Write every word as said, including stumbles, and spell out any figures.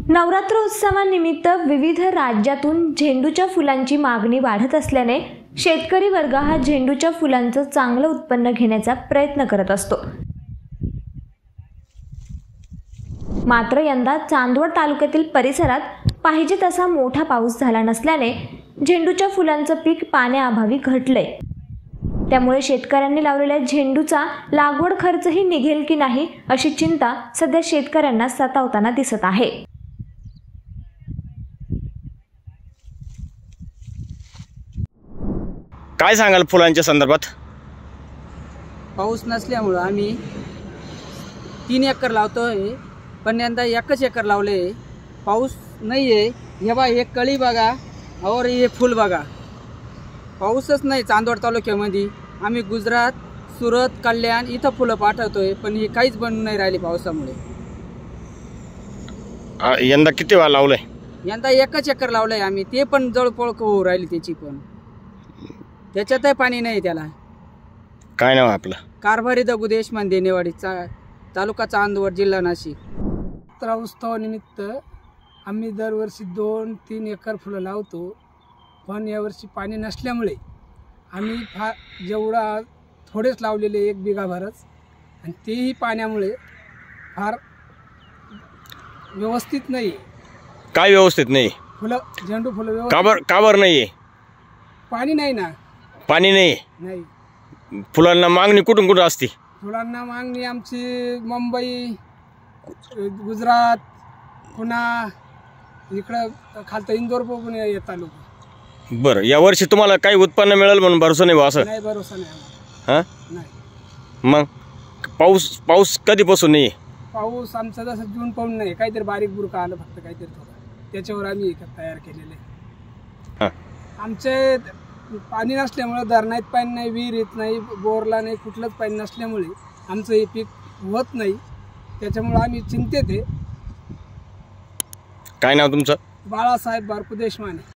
नवरात्र उत्सवानिमित्त विविध राज्यातून झेंडूच्या फुलांची मागणी वाढत असल्याने शेतकरी वर्ग हा झेंडूच्या फुलांचं चांगलं उत्पन्न घेण्याचा प्रयत्न करत असतो। मात्र यंदा चांदवड तालुक्यातील परिसरात पाहिजे तसा मोठा पाऊस झाला नसल्याने झेंडूच्या फुलांचं पीक पाण्याअभावी घटलंय। त्यामुळे शेतकऱ्यांनी लावलेल्या झेंडूचा लागवड खर्चही निघेल की नाही अशी चिंता सध्या शेतकऱ्यांना सतावताना दिसत आहे। काय सांगाल फुलांच्या संदर्भात? पाऊस नसल्यामुळे आम्ही तीन एकर लावतोय, पण यंदा एकच एकर लावले। पाऊस नाही आहे। हे बा एक कळी बघा और हे फुल बघा, पाऊसच नाही। चांदवड तालुक्यामध्ये आम्ही गुजरात, सुरत, कल्याण इथं फुलं पाठवतोय, पण हे काहीच बनून नाही राहिली पावसामुळे। यंदा किती वेळा लावलंय? यंदा एकच एकर लावलंय आम्ही, ते पण जळपोळ होऊ राहिली त्याची, पण त्याच्यातही पाणी नाही त्याला। काय नाव आपलं? कारभारी दगू देशमान देनेवाडी, चा तालुका चांदवड, जिल्हा नाशिक। नवरात्र उत्सवानिमित्त आम्ही दरवर्षी दोन तीन एकर फुलं लावतो, पण यावर्षी पाणी नसल्यामुळे आम्ही फार जेवढा थोडेच लावलेले एक बिघाभरच, आणि तेही पाण्यामुळे फार व्यवस्थित नाही। काय व्यवस्थित नाही? फुलं झेंडू फुलं व्यवस्थित का बर का बर नाही? पाणी नाही ना। पाणी नाही नाही। फुलांना मागणी कुठून कुठं असते? फुलांना मागणी आमची मुंबई, गुजरात, पुणा, इकडं खालतं इंदोर पण येतात लोक। बरं, या वर्षी तुम्हाला काही उत्पन्न मिळेल म्हणून भरोसा नाही बा? असं नाही, भरोसा नाही हां नाही। मग पाऊस पाऊस कधीपासून नाही? पाऊस आमचा जसं जून पाऊन नाही, काहीतरी बारीक बुरका आलं फक्त, काहीतरी थोडं, त्याच्यावर आम्ही तयार केलेले। हां, आमचे पाणी नसल्यामुळे धरणात पाणी नाही, विहीर येत नाही, बोरला नाही, कुठलंच पाणी नसल्यामुळे आमचं हे पीक होत नाही। त्याच्यामुळे आम्ही चिंतेत आहे। काय नाव तुमचं? बाळासाहेब बारकू देशमाने।